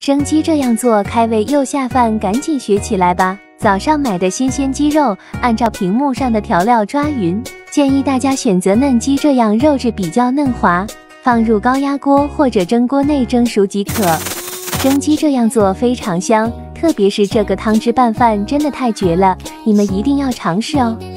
生鸡这样做开胃又下饭，赶紧学起来吧！早上买的新鲜鸡肉，按照屏幕上的调料抓匀，建议大家选择嫩鸡，这样肉质比较嫩滑，放入高压锅或者蒸锅内蒸熟即可。蒸鸡这样做非常香，特别是这个汤汁拌饭真的太绝了，你们一定要尝试哦！